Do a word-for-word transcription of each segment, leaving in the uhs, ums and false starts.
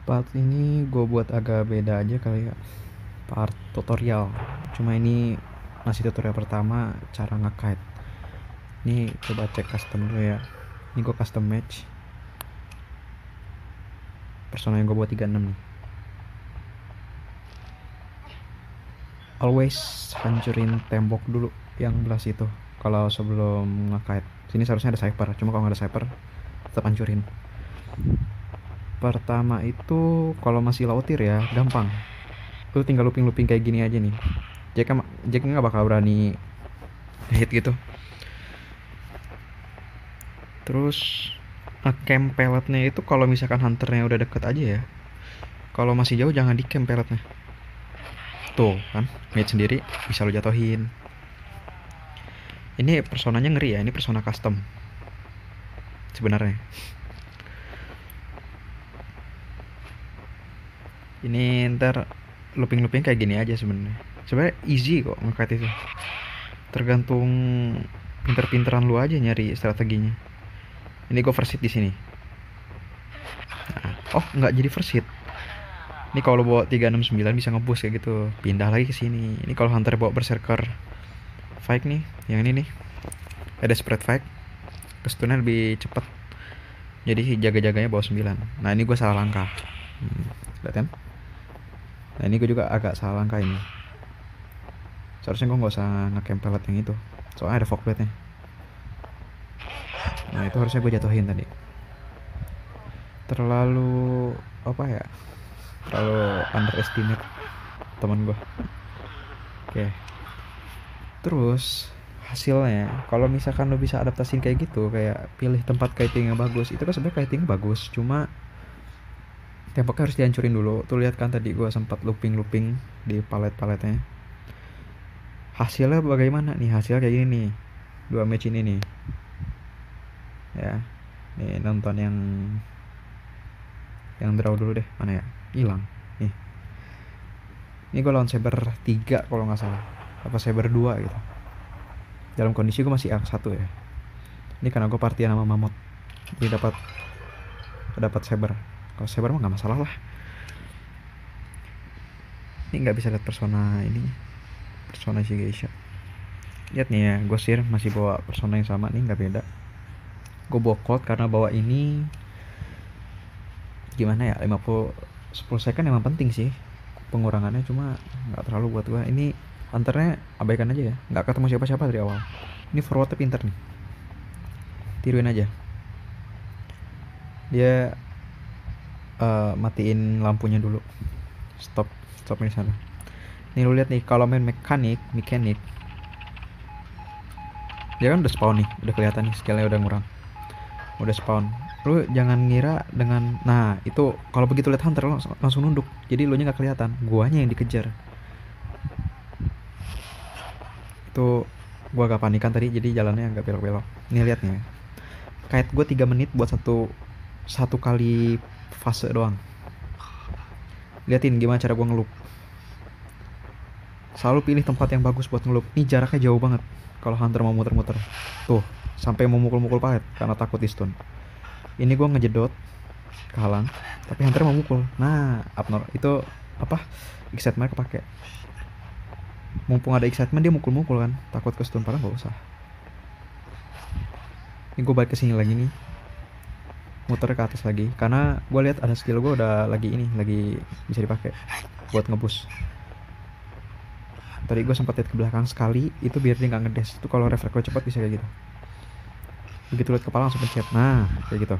Part ini gue buat agak beda aja kali ya, part tutorial. Cuma ini masih tutorial pertama cara nge-kite. Ini coba cek custom dulu ya. Ini gue custom match persona yang gue buat tiga puluh enam nih. Always hancurin tembok dulu yang belah situ kalau sebelum nge-kite. Sini seharusnya ada sniper, cuma kalau nggak ada sniper tetap hancurin. Pertama itu kalau masih lautir ya gampang, lu tinggal looping-looping kayak gini aja nih. Jack Jack nggak bakal berani hit gitu. Terus ngecamp pelletnya itu kalau misalkan hunternya udah deket aja ya. Kalau masih jauh jangan di camp pelletnya. Tuh kan, mate sendiri bisa lo jatohin. Ini personanya ngeri ya, ini persona custom sebenarnya. Ini ntar looping-looping kayak gini aja sebenarnya. Sebenarnya easy kok nge-kite itu. Tergantung pinter-pinteran lu aja nyari strateginya. Ini gue first hit di sini. Nah, oh nggak jadi first hit. Ini kalau bawa tiga enam sembilan bisa ngeboost kayak gitu. Pindah lagi ke sini. Ini kalau hunter bawa berserker fight nih, yang ini nih. Ada spread fight. Kestunnya lebih cepet. Jadi jaga-jaganya bawa sembilan. Nah, ini gue salah langkah. Hmm, lihat kan? Nah, ini gue juga agak salah langkah ini. Seharusnya gue nggak usah ngecamp pellet yang itu. Soalnya ada fog blade-nya. Nah, itu harusnya gue jatuhin tadi. Terlalu apa ya? Terlalu underestimate teman gue. Oke. Terus hasilnya kalau misalkan lo bisa adaptasin kayak gitu, kayak pilih tempat kiting yang bagus, itu kan sebenarnya kiting bagus, cuma temboknya harus dihancurin dulu. Tuh lihat kan tadi gue sempat looping-looping di palet-paletnya. Hasilnya bagaimana nih? Hasil kayak gini nih. Dua match ini nih. Ya. Nih nonton yang yang draw dulu deh. Mana ya? Hilang. Nih. Ini gue lawan saber tiga kalau nggak salah. Apa saber dua gitu. Dalam kondisi gue masih A satu ya. Ini karena gue partian sama mamut. Jadi dapat dapat saber. Kalau saber mah nggak masalah lah. Ini nggak bisa lihat persona ini. Persona si Geisha. Lihat nih ya, gue sir masih bawa persona yang sama nih, nggak beda. Gue bawa cold karena bawa ini gimana ya, lima puluh sepuluh second emang penting sih pengurangannya, cuma nggak terlalu buat gue. Ini hunternya abaikan aja ya, nggak ketemu siapa-siapa dari awal. Ini forwardnya pinter nih, tiruin aja dia. Uh, matiin lampunya dulu, stop stop di sana. Nih lu lihat nih, kalau main mekanik mekanik dia kan udah spawn nih, udah kelihatan nih skillnya udah ngurang, udah spawn. Lu jangan ngira dengan, nah itu kalau begitu lihat hunter lo langsung nunduk, jadi lu nya nggak kelihatan, guanya yang dikejar. Itu gua agak panikan tadi, jadi jalannya agak belok-belok. Nih lihat nih, kite gue tiga menit buat satu satu kali fase doang. Liatin gimana cara gue ngeloop. Selalu pilih tempat yang bagus buat ngeloop. Ini jaraknya jauh banget kalau hunter mau muter-muter. Tuh, sampai mau mukul-mukul palet karena takut di stun. Ini gue ngejedot, kehalang, tapi hunter mau mukul. Nah, abnor itu apa? Excitement kepake. Mumpung ada excitement dia mukul-mukul kan, takut ke stun, padahal gak usah. Ini gue balik ke sini lagi nih, muter ke atas lagi karena gue lihat ada skill gue udah lagi ini, lagi bisa dipakai buat ngebus. Tadi gue sempat lihat ke belakang sekali, itu biar dia nggak ngedes. Itu kalau refleks gue cepat bisa kayak gitu. Begitu lihat kepala langsung pencet. Nah, kayak gitu.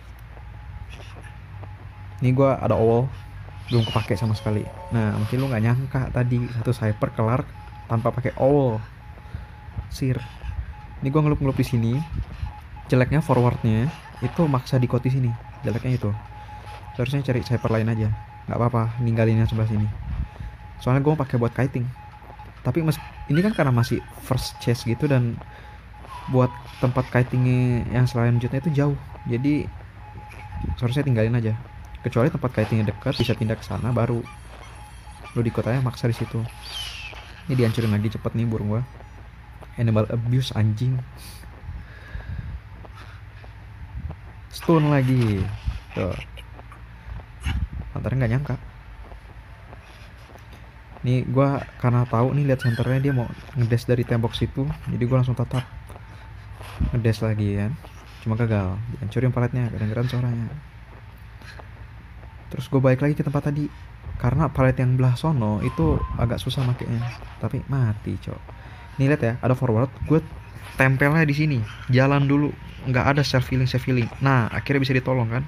Ini gue ada owl, belum kepake sama sekali. Nah, mungkin lu nggak nyangka tadi satu sniper kelar tanpa pakai owl. Sir. Ini gue ngelup-ngelup di sini. Jeleknya forwardnya itu maksa di kot di sini. Jeleknya itu. Seharusnya cari sniper lain aja. Nggak apa-apa, ninggalin yang sebelah sini. Soalnya gue mau pakai buat kiting. Tapi mas, ini kan karena masih first chase gitu, dan buat tempat kitingnya yang selain jutnya itu jauh, jadi seharusnya tinggalin aja. Kecuali tempat kitingnya dekat, bisa pindah ke sana, baru lu di kotanya maksa di situ. Ini dihancurin lagi cepet nih burung gua. Animal abuse anjing. Stun lagi. Tuh. Hunternya nggak nyangka. Nih gua karena tahu nih lihat senternya dia mau ngedes dari tembok situ, jadi gua langsung tetap ngedes lagi kan. Cuma gagal, dihancurin paletnya, kedengeran suaranya. Terus gue balik lagi ke tempat tadi, karena palet yang belah sono itu agak susah makainya, tapi mati cok. Nih lihat ya, ada forward, gue tempelnya di sini, jalan dulu, nggak ada self healing self healing. Nah akhirnya bisa ditolong kan.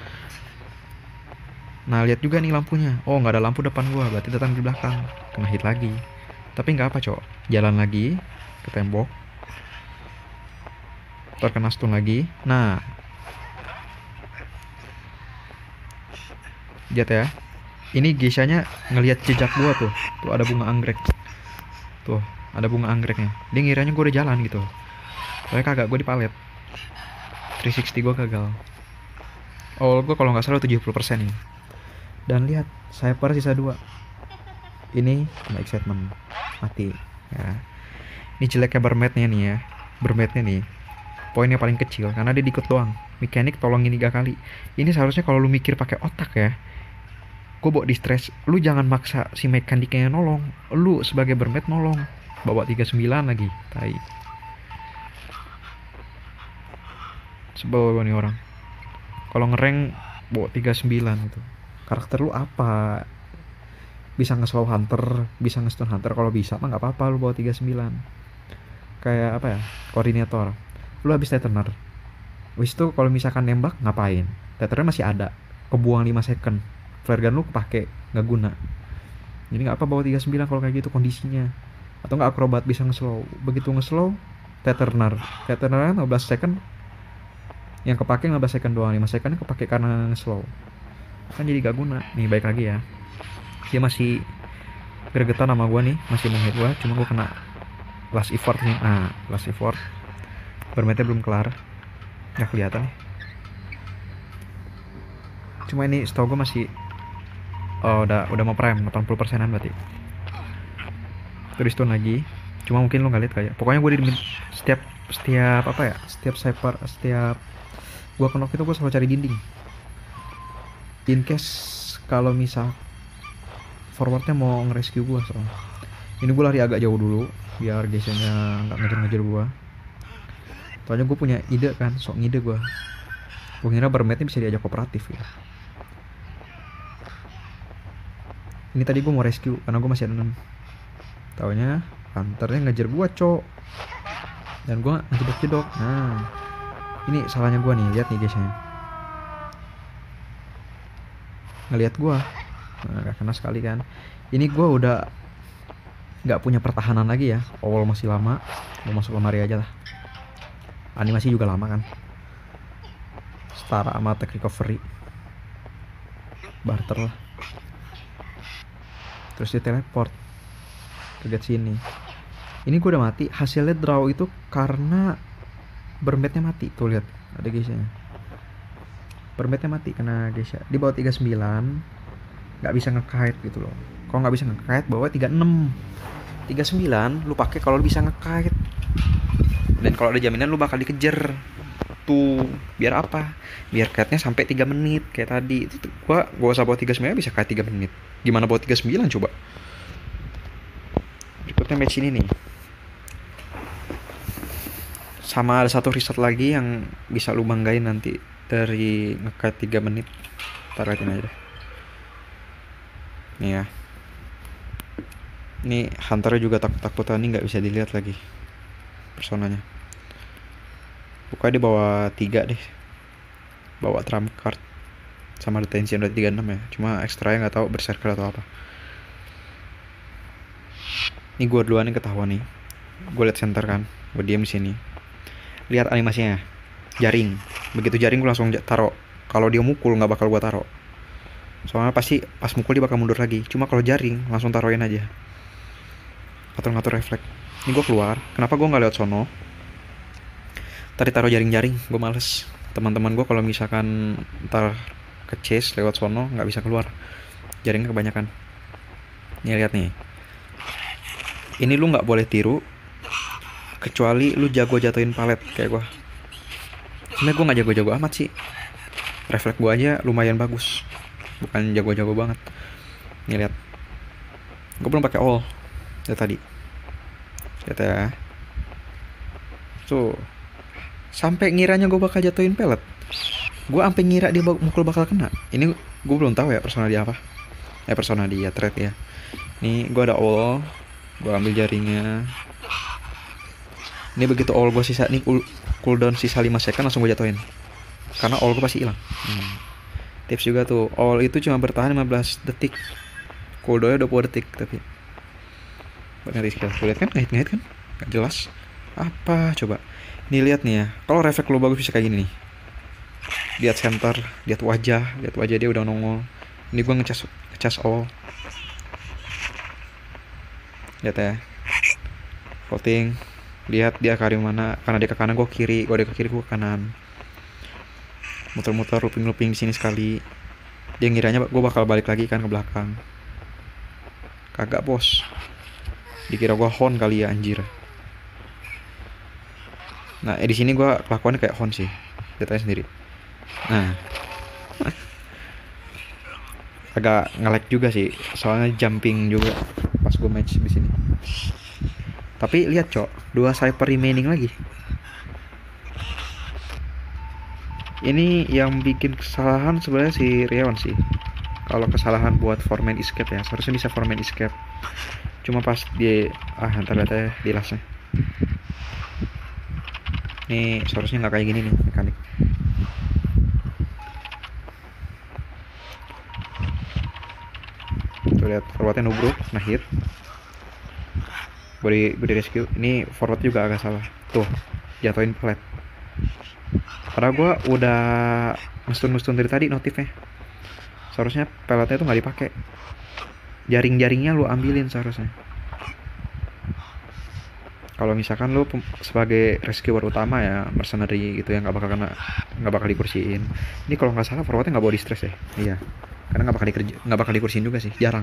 Nah lihat juga nih lampunya, oh nggak ada lampu depan gue, berarti datang di belakang, kena hit lagi. Tapi nggak apa cok, jalan lagi ke tembok, terkena stun lagi. Nah lihat ya, ini Geisha-nya ngelihat jejak gua tuh, tuh ada bunga anggrek, tuh ada bunga anggreknya. Dia ngiranya gua udah jalan gitu, soalnya kagak, gua di palet tiga enam nol, gua gagal. Oh gua kalau nggak salah tujuh puluh persen nih. Dan lihat Cypher sisa dua, ini kena excitement, mati ya. Ini jeleknya bermetnya nih ya, bermetnya nih poinnya paling kecil karena dia diikut doang. Mekanik tolongin tiga kali. Ini seharusnya kalau lu mikir pakai otak ya, gue bawa distress, lu jangan maksa si mekaniknya nolong, lu sebagai bermet nolong, bawa tiga puluh sembilan lagi, tai. Sebel nih orang kalau ngereng bawa tiga puluh sembilan gitu. Karakter lu apa? Bisa nge-slow hunter, bisa nge-stun hunter, kalau bisa mah nggak apa-apa lu bawa tiga puluh sembilan. Kayak apa ya, koordinator, lu habis Tetherner, wis itu kalau misalkan nembak ngapain, Tetherner masih ada, kebuang lima second, flare gun lu kepake, nggak guna. Jadi nggak apa bawa tiga puluh sembilan kalau kayak gitu kondisinya. Atau nggak akrobat bisa nge-slow, begitu nge-slow Tetherner, Tetherner lima belas second, yang kepake lima belas second doang, lima secondnya kepake karena nge-slow, kan jadi gak guna. Nih baik lagi ya, dia masih gregetan sama gua nih, masih menghit gua, cuma gua kena last effort nih. Nah last effort, bermetnya belum kelar, nggak kelihatan nih. Cuma ini setahu gue masih, oh udah udah mau prime delapan puluh persenan berarti. Terus stun lagi, cuma mungkin lo nggak lihat kayak. Pokoknya gue di setiap setiap apa ya, setiap cypher, setiap gue kenok itu gue selalu cari dinding. In case kalau misal forwardnya mau nge-rescue gue soalnya. Ini gue lari agak jauh dulu biar Geisha-nya nggak ngejar-ngejar gue. Soalnya gue punya ide kan, sok ngide gue. Gue kira bermetnya bisa diajak kooperatif ya. Ini tadi gue mau rescue karena gue masih ada enam. Taunya hunternya ngejar gue cok, dan gue ngejedok-jedok. Nah ini salahnya gue nih, lihat nih guys nya, ngelihat gue, nah, gak kena sekali kan. Ini gue udah nggak punya pertahanan lagi ya. Awal masih lama, mau masuk lemari aja lah. Animasi juga lama kan, setara sama tech recovery, barter lah. Terus dia teleport ke gate sini. Ini gue udah mati, hasilnya draw itu karena bermetnya mati. Tuh lihat ada Geisha-nya, bermetnya mati kena Geisha. Di bawah tiga puluh sembilan nggak bisa nge-kite gitu loh. Kalau nggak bisa nge-kite bawa tiga puluh enam, tiga puluh sembilan lu pakai kalau lu bisa nge-kite, dan kalau ada jaminan lu bakal dikejar tuh. Biar apa? Biar kite-nya sampai tiga menit kayak tadi. Itu gua gua usah bawa tiga puluh sembilan bisa kite tiga menit. Gimana bawa tiga puluh sembilan coba? Berikutnya match ini nih. Sama ada satu riset lagi yang bisa lu banggain nanti dari nge-kite tiga menit. Ntar liatin aja deh. Nih ya. Ini hunternya juga takut-takutan, nih nggak bisa dilihat lagi personanya. Pokoknya dia bawa tiga deh, bawa trump card sama detention udah tiga puluh enam ya. Cuma ekstra ya nggak tahu berserker atau apa. Ini gue duluan yang ketahuan nih. Gue liat center kan, gue diam di sini. Lihat animasinya, jaring. Begitu jaring gue langsung taruh. Kalau dia mukul nggak bakal gue taruh. Soalnya pasti pas mukul dia bakal mundur lagi. Cuma kalau jaring langsung taruhin aja. Ngatur-ngatur refleks. Ini gue keluar. Kenapa gue nggak lewat sono? Tadi taruh jaring-jaring, gue males. Teman-teman gue kalau misalkan ntar ke chase lewat sono nggak bisa keluar, jaringnya kebanyakan. Nih lihat nih. Ini lu nggak boleh tiru, kecuali lu jago jatuhin palet kayak gue. Sebenernya gue nggak jago-jago amat sih. Refleks gue aja lumayan bagus. bukan jago-jago banget. Nih lihat, gue belum pakai all dari tadi. Lihat ya, tuh sampai ngiranya gue bakal jatuhin pelet. Gue sampai ngira dia mukul bakal kena. Ini gue belum tahu ya persona dia apa. Eh persona dia thread ya. Nih gue ada all, gue ambil jaringnya. Ini begitu all gue sisa nih cool, cooldown sisa lima second langsung gue jatuhin. Karena all gue pasti hilang. Hmm. Tips juga tuh, all itu cuma bertahan lima belas detik. Cooldownnya dua puluh detik tapi. Buat nyari skill. Tuh lihat kan, ngehit-ngehit kan? Gak jelas. Apa coba? Nih lihat nih ya. Kalau refleks lo bagus bisa kayak gini nih. Lihat center, lihat wajah, lihat wajah dia udah nongol. Ini gue ngecas ngecas all. Lihat ya. Floating. Lihat dia ke arah mana, karena dia ke kanan gue kiri, gue ada ke kiri gue ke kanan. Muter-muter looping-looping di sini sekali. Dia ngiranya gue bakal balik lagi kan ke belakang. Kagak bos. Dikira gue hon kali ya anjir. Nah eh, di sini gue kelakuannya kayak hon sih. Lihat aja sendiri. Nah. Agak nge-lag juga sih, soalnya jumping juga pas gue match di sini. Tapi lihat cok, dua cyber remaining lagi. Ini yang bikin kesalahan sebenarnya si Rion sih. Kalau kesalahan buat four man escape ya, seharusnya bisa four man escape. Cuma pas di ah ntar lihat aja di lastnya. Nih seharusnya nggak kayak gini nih mekanik. Tuh lihat forwardnya nubruk, nah hit. Body body rescue. Ini forward juga agak salah. Tuh jatuhin pelet. Karena gue udah ngestun-ngestun dari tadi notifnya. Seharusnya peletnya tuh nggak dipakai. Jaring-jaringnya lu ambilin seharusnya. Kalau misalkan lu sebagai rescuer utama ya, mercenary gitu yang nggak bakal kena, nggak bakal dikursiin. Ini kalau nggak salah forwardnya nggak body stress ya. Iya. Karena nggak bakal dikerja, nggak bakal dikursiin juga sih, jarang.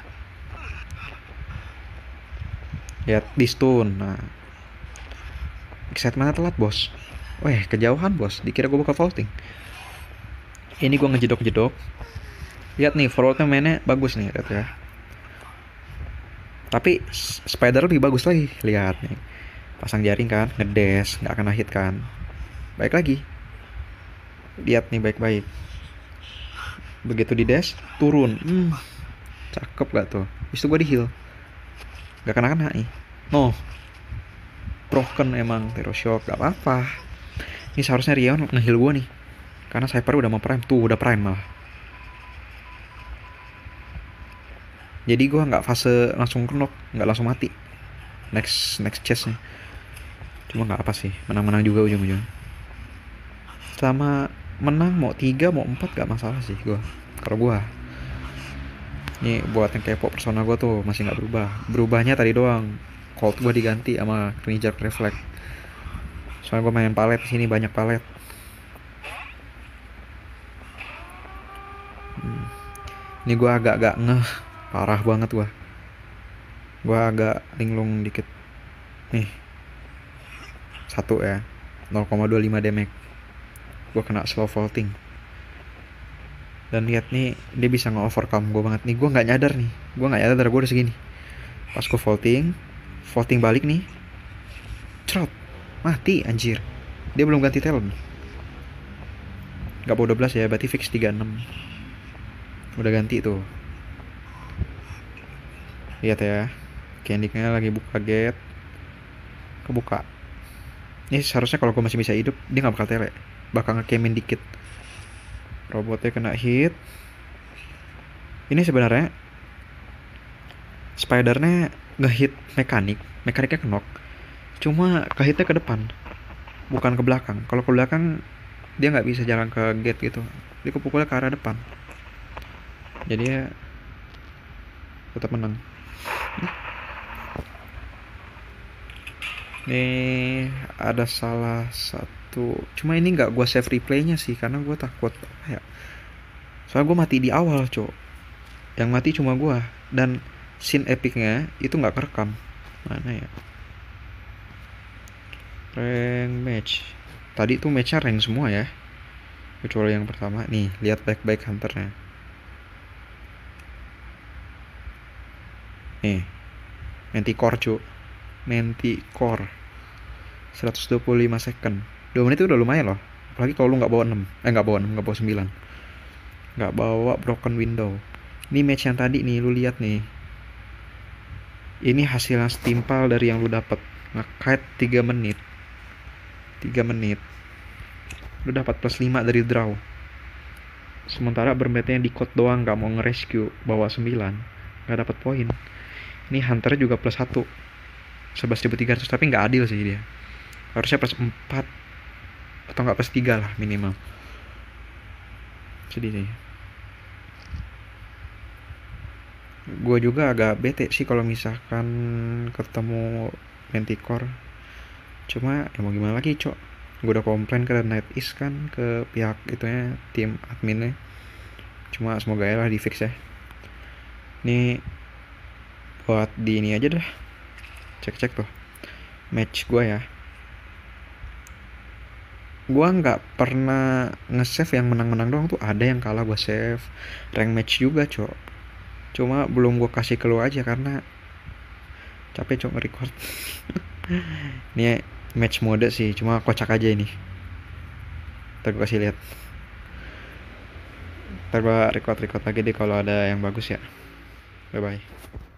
Lihat di stun. Nah, excitement telat bos. Weh kejauhan bos, dikira gue bakal vaulting. Ini gue ngejedok-jedok. Lihat nih forwardnya mainnya bagus nih, lihat ya. Tapi spider lebih bagus lagi, lihat nih. Pasang jaring kan, ngedes, nggak kena hit kan. Baik lagi. Lihat nih baik-baik. Begitu di dash, turun. Hmm, cakep gak tuh? Itu gue di heal. Gak kena-kena nih. No. Broken emang, Terror Shock, gak apa-apa. Ini seharusnya Rion nge-heal gue nih. Karena Cypher udah mau prime. Tuh, udah prime malah. Jadi gue gak fase langsung knock, gak langsung mati. Next next chestnya. Cuma gak apa sih, menang-menang juga ujung-ujung. Sama menang mau tiga mau empat gak masalah sih gue. Kalau gue ini buat yang kepo persona gue tuh masih gak berubah. Berubahnya tadi doang, Cold gue diganti sama Knee-Jerk Reflect. Soalnya gue main palet di sini banyak palet. Hmm. Ini gue agak-agak ngeh, parah banget gue. Gue agak linglung dikit. Nih, satu ya, nol koma dua lima damage. Gue kena slow vaulting. Dan lihat nih, dia bisa nge-overcome gue banget nih. Gue nggak nyadar nih, gue nggak nyadar gue udah segini. Pas gue vaulting, vaulting balik nih, cerot. Mati anjir. Dia belum ganti talent. Gak bawa dua belas ya, berarti fix tiga puluh enam. Udah ganti tuh. Lihat ya. Candy-nya lagi buka gate. Kebuka. Ini seharusnya kalau gue masih bisa hidup, dia gak bakal tele. Bakal ngekemin dikit. Robotnya kena hit. Ini sebenarnya spidernya ngehit mekanik. Mekaniknya knock. Cuma kehitnya ke depan, bukan ke belakang. Kalau ke belakang dia nggak bisa jalan ke gate gitu. Dia kepukulnya ke arah depan. Jadi ya tetap menang. Nih ada salah satu. Cuma ini nggak gue save replaynya sih karena gue takut apa ya. Soalnya gue mati di awal cok. Yang mati cuma gue. Dan scene epicnya itu nggak kerekam. Mana ya? Rank match. Tadi tuh matchnya rank semua ya. Kecuali yang pertama. Nih, lihat back-back hunternya. Nih, Manticore cu, Manticore seratus dua puluh lima second, dua menit itu udah lumayan loh. Apalagi kalau lu nggak bawa enam, eh nggak bawa enam, nggak bawa sembilan, nggak bawa broken window. Ini match yang tadi nih, lu lihat nih. Ini hasilnya setimpal dari yang lu dapat. Nge-kite tiga menit. tiga menit. Lu dapat plus lima dari draw. Sementara bermainnya di code doang, nggak mau nge-rescue, bawa sembilan, nggak dapat poin. Ini hunter juga plus satu, sebelas ribu tiga ratus, tapi nggak adil sih dia. Harusnya plus empat atau nggak plus tiga lah minimal. Sedih sih. Gue juga agak bete sih kalau misalkan ketemu Manticore. Cuma ya mau gimana lagi cok, gue udah komplain ke NetEase kan, ke pihak itunya, tim adminnya. Cuma semoga ya lah di fix ya. Ini buat di ini aja dah, cek-cek tuh match gue ya. Gue nggak pernah nge-save yang menang-menang doang tuh, ada yang kalah gue save. Rank match juga cok, cuma belum gue kasih keluar aja karena capek cok nge-record. Ini match mode sih, cuma kocak aja ini. Ntar gue kasih lihat. Ntar gue record-record lagi deh kalau ada yang bagus ya. Bye bye.